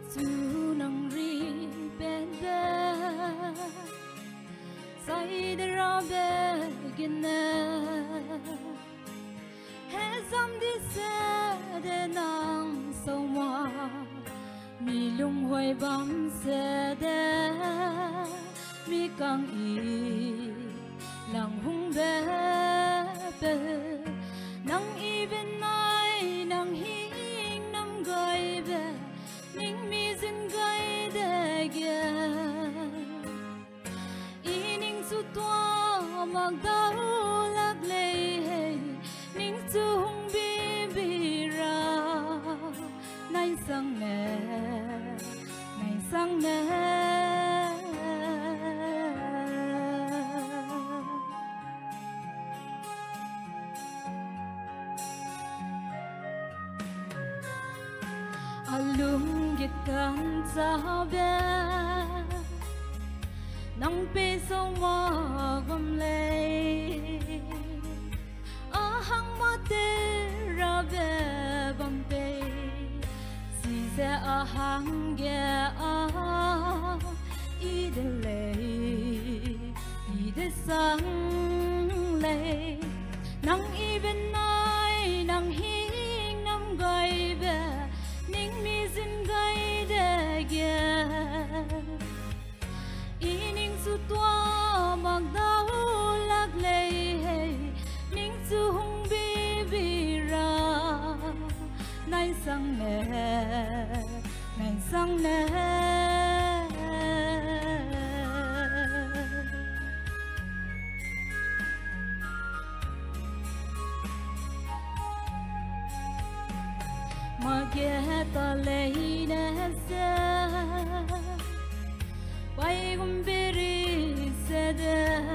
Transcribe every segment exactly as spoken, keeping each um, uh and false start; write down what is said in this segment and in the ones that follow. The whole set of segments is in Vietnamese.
su nang ri ben be sai de ra be gina he sam di se de nang so ma mi lung hoi bam se de mi kang i lang hung be be nang i ben mai nang hing nam gai be ning mi zin gai de ge ining su tua mag dau lag le ning su hung bi bi ra nai sang ne nai sang ne alung git kan sa be nang pe so ma gom le a hang ma te ra be bam pe si se a hang ge a i de le i de sang le nang i ben nai nang hing nam gai be ning mi zin gai de ge ining su tua mag dau lag le ning su hung bi bi ra nai sang ne nai sang ne ma ge ta le ne se pai gum beri se de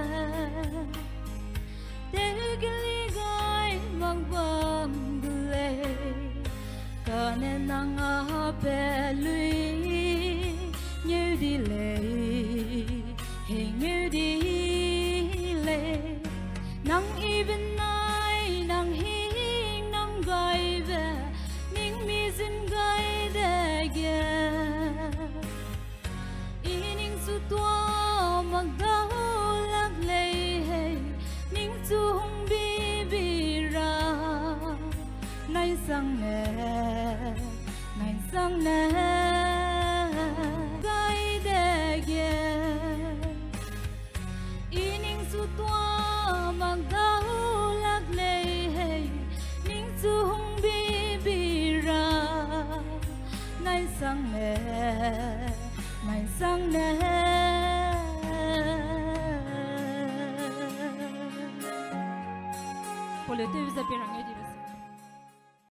te gli gai mang bam le ka ne nang a pe lui như đi le he như đi le nang i ben nai nang hi nam gai ve ning mi zin gai de ge ining su tua mag dau lag le ning su hung bi bi ra nai sang ne nai sang ne gai de ge ining su tua mag dau lag le ning su hung bi bi ra nai sang ne nai sang ne pour le T V zapirang